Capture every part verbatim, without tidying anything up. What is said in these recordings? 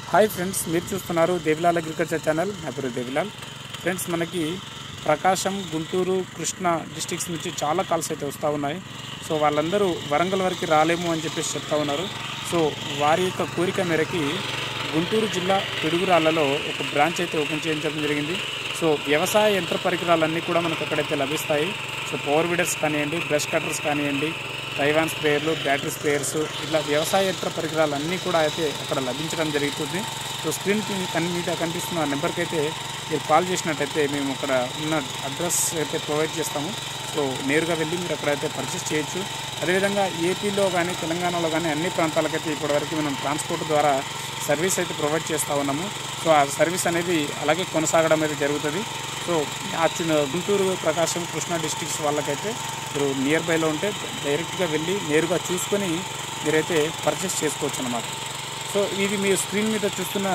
Hi friends, మీరు చూస్తున్నారు Devilal agriculture channel. నా పేరు దేవిలాల్. ఫ్రెండ్స్, మనకి ప్రకాశం, గుంటూరు, కృష్ణా డిస్ట్రిక్ట్స్ నుంచి చాలా కాల్స్ అయితే వస్తూ ఉన్నాయి. సో వాళ్ళందరూ వరంగల్ వరకు రాలేము అని చెప్పేసి చెప్తా ఉన్నారు. సో వారి యొక్క కోరిక మేరకి గుంటూరు జిల్లా పిడుగురాళ్లలో ఒక బ్రాంచ్ అయితే ఓపెన్ చేయించడం జరిగింది. సో వ్యవసాయ యంత్ర పరికరాలన్నీ కూడా మనకు అక్కడైతే లభిస్తాయి. సో పవర్ వీడర్స్ కానివ్వండి, బ్రష్ కట్టర్స్ కానివ్వండి, తైవాన్ స్ప్రేయర్లు, బ్యాటరీ స్ప్రేయర్స్, ఇట్లా వ్యవసాయ యంత్ర పరికరాలు అన్నీ కూడా అయితే అక్కడ లభించడం జరుగుతుంది. సో స్క్రీన్కి కన్ మీద కనిపిస్తున్న నెంబర్కి అయితే మీరు కాల్ చేసినట్టయితే మేము అక్కడ ఉన్న అడ్రస్ అయితే ప్రొవైడ్ చేస్తాము. సో నేరుగా వెళ్ళి మీరు అక్కడైతే పర్చేస్ చేయొచ్చు. అదేవిధంగా ఏపీలో కానీ తెలంగాణలో కానీ అన్ని ప్రాంతాలకైతే ఇప్పటివరకు మనం ట్రాన్స్పోర్ట్ ద్వారా సర్వీస్ అయితే ప్రొవైడ్ చేస్తూ ఉన్నాము. సో ఆ సర్వీస్ అనేది అలాగే కొనసాగడం అయితే జరుగుతుంది. సో ఆ చిన్న గుంటూరు, ప్రకాశం, కృష్ణా డిస్ట్రిక్ట్స్ వాళ్ళకైతే మీరు నియర్ బైలో ఉంటే డైరెక్ట్గా వెళ్ళి నేరుగా చూసుకొని మీరైతే పర్చేస్ చేసుకోవచ్చు అన్నమాట. సో ఇది మీరు స్క్రీన్ మీద చూస్తున్న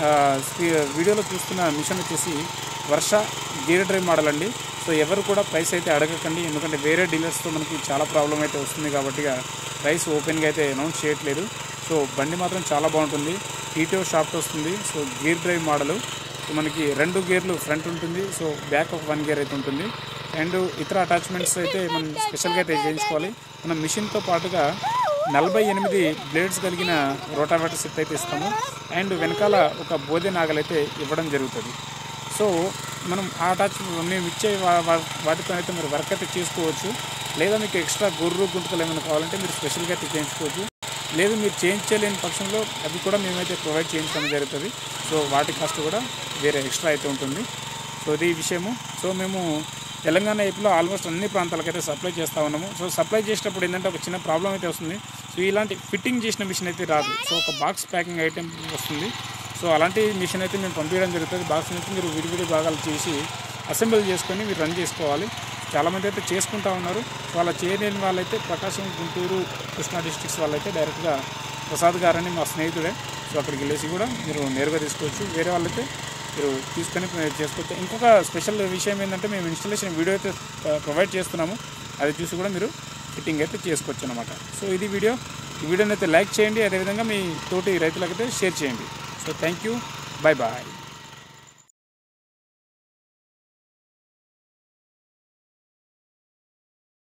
వీడియోలో చూస్తున్న మిషన్ వచ్చేసి వర్ష గేర్ డ్రైవ్ మోడల్ అండి. సో ఎవరు కూడా ప్రైస్ అయితే అడగకండి, ఎందుకంటే వేరే డీలర్స్తో మనకి చాలా ప్రాబ్లం అయితే వస్తుంది కాబట్టి ప్రైస్ ఓపెన్గా అయితే అనౌన్స్ చేయట్లేదు. సో బండి మాత్రం చాలా బాగుంటుంది, ఈటో షాఫ్ట్ వస్తుంది. సో గేర్ డ్రైవ్ మోడలు మనకి రెండు గేర్లు ఫ్రంట్ ఉంటుంది, సో బ్యాక్ ఒక వన్ గేర్ అయితే ఉంటుంది. అండ్ ఇతర అటాచ్మెంట్స్ అయితే మనం స్పెషల్గా అయితే చేయించుకోవాలి. మనం మిషన్తో పాటుగా నలభై ఎనిమిది బ్లేడ్స్ కలిగిన రోటావేటర్ సెట్ అయితే ఇస్తాము. అండ్ వెనకాల ఒక బోధె నాగలైతే ఇవ్వడం జరుగుతుంది. సో మనం ఆ అటాచ్ మేము ఇచ్చే వాటితో అయితే మీరు వర్క్ అయితే చేసుకోవచ్చు. లేదా మీకు ఎక్స్ట్రా గొర్రు గుంటకలు ఏమైనా కావాలంటే మీరు స్పెషల్గా అయితే చేయించుకోవచ్చు. లేదు మీరు చేయించలేని పక్షంలో అవి కూడా మేమైతే ప్రొవైడ్ చేయించడం జరుగుతుంది. సో వాటి కాస్ట్ కూడా వేరే ఎక్స్ట్రా అయితే ఉంటుంది. సో ఇది విషయము. సో మేము తెలంగాణ ఏపీలో ఆల్మోస్ట్ అన్ని ప్రాంతాలకైతే సప్లై చేస్తూ ఉన్నాము. సో సప్లై చేసేటప్పుడు ఏంటంటే ఒక చిన్న ప్రాబ్లం అయితే వస్తుంది. సో ఇలాంటి ఫిట్టింగ్ చేసిన మిషన్ అయితే రాదు. సో ఒక బాక్స్ ప్యాకింగ్ ఐటెం వస్తుంది. సో అలాంటి మిషన్ అయితే మేము పంపించడం జరుగుతుంది. బాక్స్ నుంచి మీరు విడివిడి భాగాలు చేసి అసెంబుల్ చేసుకొని మీరు రన్ చేసుకోవాలి. చాలామంది అయితే చేసుకుంటూ ఉన్నారు. సో అలా చేయలేని వాళ్ళైతే ప్రకాశం, గుంటూరు, కృష్ణా డిస్ట్రిక్ట్స్ వాళ్ళైతే డైరెక్ట్గా ప్రసాద్ గారని మా స్నేహితుడే. సో అక్కడికి వెళ్ళేసి కూడా మీరు నేరుగా తీసుకోవచ్చు. వేరే వాళ్ళైతే మీరు తీసుకొని చేసుకోవచ్చు. ఇంకొక స్పెషల్ విషయం ఏంటంటే మేము ఇన్స్టాలేషన్ వీడియో అయితే ప్రొవైడ్ చేస్తున్నాము. అది చూసి కూడా మీరు ఫిట్టింగ్ అయితే చేసుకోవచ్చు అనమాట. సో ఇది వీడియో. ఈ వీడియోని అయితే లైక్ చేయండి, అదేవిధంగా మీ తోటి రైతులకైతే షేర్ చేయండి. So thank you, bye bye.